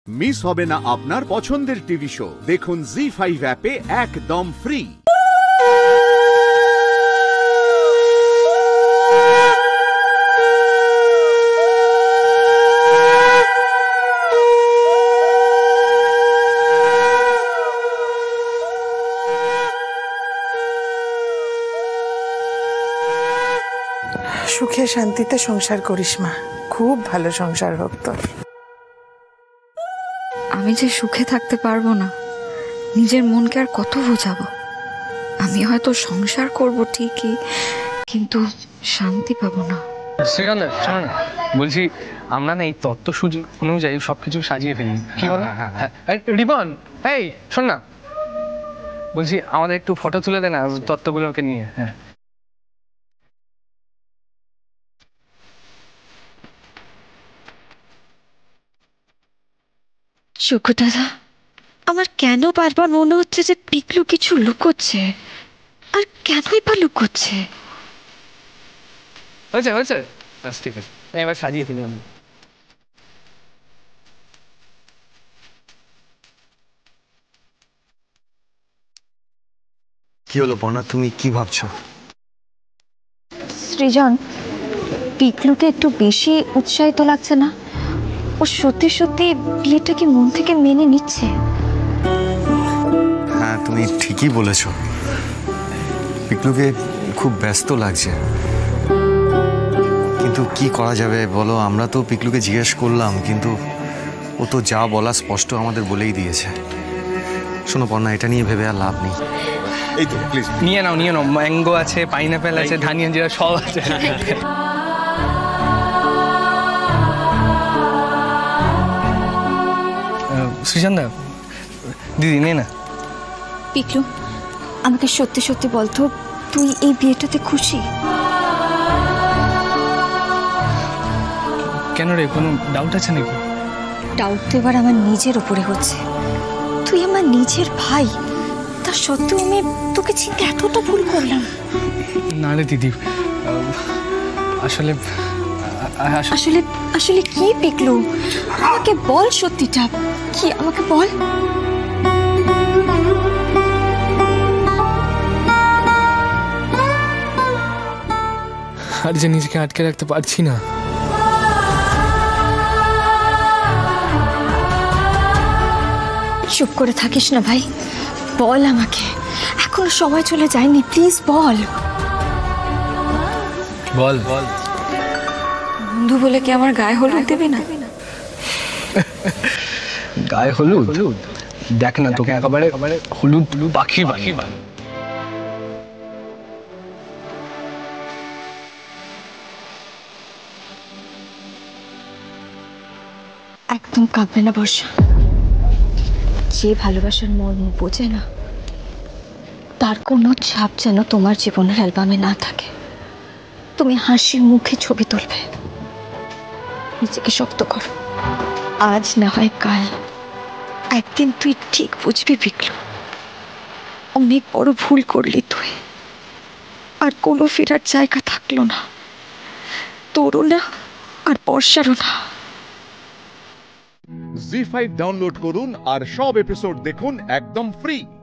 Miss হবে না আপনার পছন্দের টিভি শো। দেখুন জি5 অ্যাপে একদম ফ্রি। সুখে শান্তিতে সংসার করিস মা, খুব ভালো সংসার হোক তোর। আমি যে সুখে থাকতে পারবো না, নিজের মনকে আর কত বোঝাবো। আমি হয়তো সংসার করব ঠিকই, কিন্তু শান্তি পাবো না। সেখানে বলছি, আমরা না এই তত্ত্ব সুযোগ অনুযায়ী সবকিছু সাজিয়ে ফেলি, কি বলো? রিবন, এই শোন না, বলছি আমাদের একটু ফটো তুলে দে না তত্ত্বগুলোকে নিয়ে। হ্যাঁ, সুখু দাদা, আমার কেন বারবার মনে হচ্ছে যে পিকলু কিছু লুকোচ্ছে, আর কেনই বা লুকোচ্ছে? হয়েছে হয়েছে, ঠিক আছে, এবার সাজিয়ে ফেলি আমি। কি হলো পর্ণা, তুমি কি ভাবছো? সৃজন, পিকলুকে একটু বেশি উৎসাহিত লাগছে না? ও সত্যি সত্যি বিয়েটাকে মন থেকে মেনে নিচ্ছে? হ্যাঁ, তুমি ঠিকই বলেছো, পিকলুকে খুব ব্যস্ত লাগছে। কিন্তু কি করা যাবে বলো? আমরা তো পিকলুকে জিজ্ঞেস করলাম, কিন্তু ও তো যা বলা স্পষ্ট আমাদের বলেই দিয়েছে। শোনো পর্ণা, এটা নিয়ে ভেবে আর লাভ নেই। এই তো প্লিজ নিয়ে নাও, ম্যাঙ্গো আছে, পাইনাপেল আছে, ধানিয়া জিরা সব আছে। সৃজনদা, দিদি নে না। পিকলু, আমাকে সত্যি সত্যি বলতো, তুই এই বিয়েটাতে খুশি? কেন রে, কোনো ডাউট আছে নাকি? ডাউট তো এবার আমার নিজের উপরে হচ্ছে। তুই আমার নিজের ভাই, তা সত্ত্বেও আমি তোকে চিনতে এতটা ভুল করলাম? না রে দিদি, আসলে আসলে আসলে কি পিকলু? আমাকে বল সত্যিটা কি, আমাকে বল। আর যে নিজেকে আটকে রাখতে পারছি না। চুপ করে থাকিস না ভাই, বল আমাকে, এখনো সময় চলে যায়নি, প্লিজ বল। বল বল। বন্ধু বলে কি আমার গায়ে হলুদ দেবে না? গায়ে হলুদ? দেখ না, তোকে একেবারে হলুদ পাখি পাখি। একদম কাঁদবে না বর্ষা। যে ভালোবাসার মর্ম বোঝে না, তার কোনো ছাপ যেন তোমার জীবনের অ্যালবামে না থাকে। তুমি হাসি মুখে ছবি তুলবে, নিজেকে শক্ত করো। আজ না হয় কাল, একদিন তুই ঠিক বুঝবি পিকলু, অনেক বড় ভুল করলি তুই, আর কোনো ফেরার জায়গা থাকলো না, তোরও না আর বর্ষারও না। জি5 ডাউনলোড করুন আর সব এপিসোড দেখুন একদম ফ্রি।